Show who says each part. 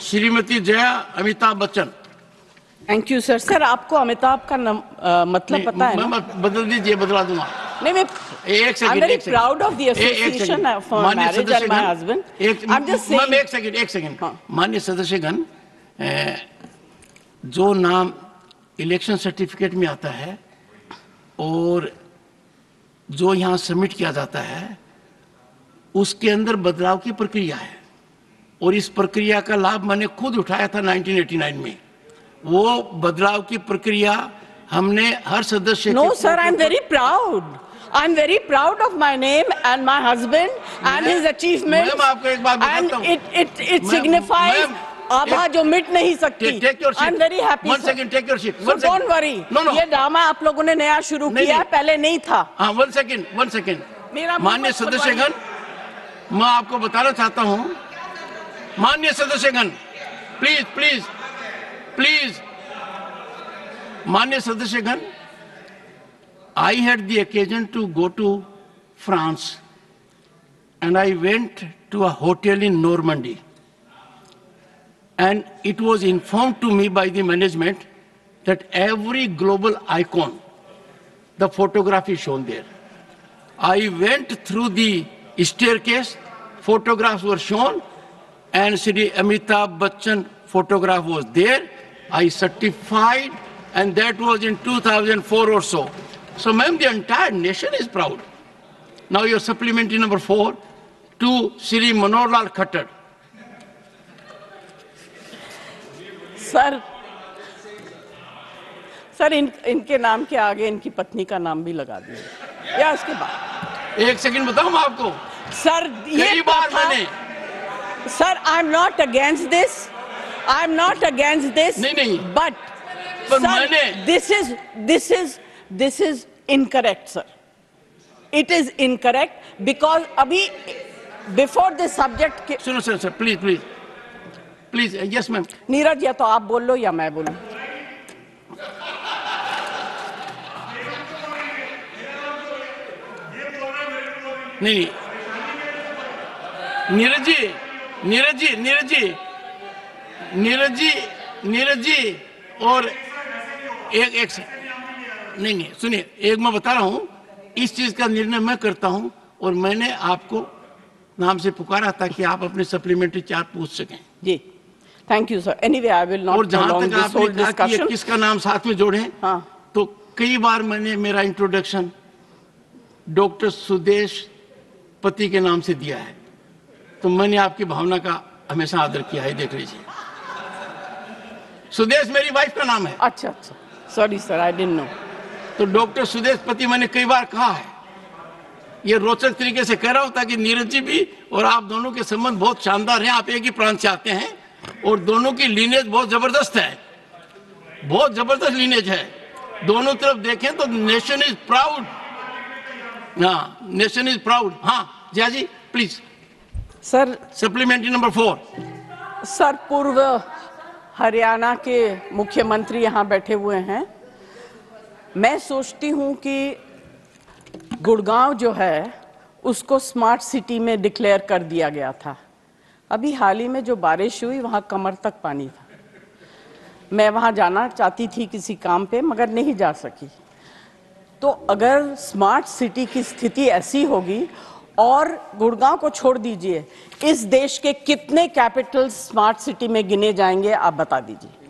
Speaker 1: Shrimati Jaya Amitabh Bachchan.
Speaker 2: Thank you sir. Sir आपको अमिताभ का मतलब पता है ना?
Speaker 1: बदल दीजिए, बदला दूंगा।
Speaker 2: नहीं, मैं
Speaker 1: एक second,
Speaker 2: I'm very proud of the association for marriage and my husband. I'm just saying.
Speaker 1: एक सेकंड। माननीय सदस्यगण, जो नाम इलेक्शन सर्टिफिकेट में आता है और जो यहाँ सबमिट किया जाता है उसके अंदर बदलाव की प्रक्रिया है, और इस प्रक्रिया का लाभ मैंने खुद उठाया था 1989 में। वो बदलाव की प्रक्रिया हमने हर सदस्य।
Speaker 2: No sir, I'm very proud. I'm very proud of my name and my husband and his achievements.
Speaker 1: Ma'am आपको एक बात बताता हूँ।
Speaker 2: And it signifies आभा जो मिट नहीं सकती। I'm very happy.
Speaker 1: One second, take your seat.
Speaker 2: So don't worry.
Speaker 1: No.
Speaker 2: ये ड्रामा आप लोगों ने नया शुरू किया है, पहले नहीं था।
Speaker 1: हाँ, one second. माननीय सदस्यगण, मैं आपको बताना चाहता हूँ, माननीय सदस्यगण, प्लीज, माननीय सदस्यगण, I had the occasion to go to France and I went to a hotel in Normandy, and it was informed to me by the management that every global icon, the photograph is shown there. I went through the staircase, photographs were shown, and Shri Amitabh Bachchan photograph was there. I certified, and that was in 2004 or so. So, ma'am, the entire nation is proud. Now, your supplementary number 4 to Shri Manohar Lal Khattar.
Speaker 2: Sir इनके नाम के आगे इनकी पत्नी का नाम भी लगा दीजिए या उसके बाद।
Speaker 1: एक सेकंड बताऊं आपको
Speaker 2: सर, ये
Speaker 1: बार मैंने।
Speaker 2: Sir, I am not against this.
Speaker 1: नहीं,
Speaker 2: but sir, this is incorrect, sir. It is incorrect because अभी before this subject
Speaker 1: सुनो sir, please, yes ma'am.
Speaker 2: Neeraj, या तो आप बोल लो या मैं बोलूं।
Speaker 1: नहीं, नीरज जी और एक नहीं, सुनिए, एक मैं बता रहा हूं, इस चीज का निर्णय मैं करता हूं, और मैंने आपको नाम से पुकारा ताकि आप अपने सप्लीमेंट्री चार्ज पूछ सकें।
Speaker 2: जी, thank you sir. Anyway, I will not
Speaker 1: prolong this whole discussion. किसका नाम साथ में जोड़े, तो कई बार मैंने मेरा इंट्रोडक्शन डॉक्टर सुदेश पति के नाम से दिया है, तो मैंने आपकी भावना का हमेशा आदर किया है। देख लीजिए, सुदेश मेरी वाइफ का नाम है।
Speaker 2: अच्छा, sorry sir, I didn't know.
Speaker 1: तो डॉक्टर सुदेश पति मैंने कई बार कहा है। ये रोचक तरीके से कह रहा हूं ताकि नीरज जी भी और आप दोनों के संबंध बहुत शानदार हैं। आप एक ही प्रांत से आते हैं और दोनों की लीनेज बहुत जबरदस्त है, बहुत जबरदस्त लीनेज है। दोनों तरफ देखें तो नेशन इज प्राउड। हाँ, नेशन इज प्राउड। हाँ Jaya ji, please.
Speaker 2: Sir,
Speaker 1: supplementary number 4।
Speaker 2: Sir, पूर्व हरियाणा के मुख्यमंत्री यहाँ बैठे हुए हैं। मैं सोचती हूँ कि गुड़गांव जो है उसको स्मार्ट सिटी में डिक्लेयर कर दिया गया था। अभी हाल ही में जो बारिश हुई वहाँ कमर तक पानी था। मैं वहाँ जाना चाहती थी किसी काम पे, मगर नहीं जा सकी। तो अगर स्मार्ट सिटी की स्थिति ऐसी होगी, और गुड़गांव को छोड़ दीजिए, इस देश के कितने कैपिटल स्मार्ट सिटी में गिने जाएंगे, आप बता दीजिए।